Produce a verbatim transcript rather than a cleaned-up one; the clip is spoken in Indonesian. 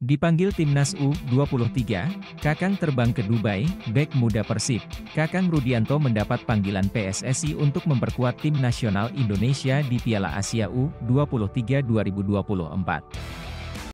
Dipanggil Timnas U dua puluh tiga, Kakang terbang ke Dubai, bek muda Persib. Kakang Rudianto mendapat panggilan P S S I untuk memperkuat tim nasional Indonesia di Piala Asia U dua puluh tiga dua ribu dua puluh empat.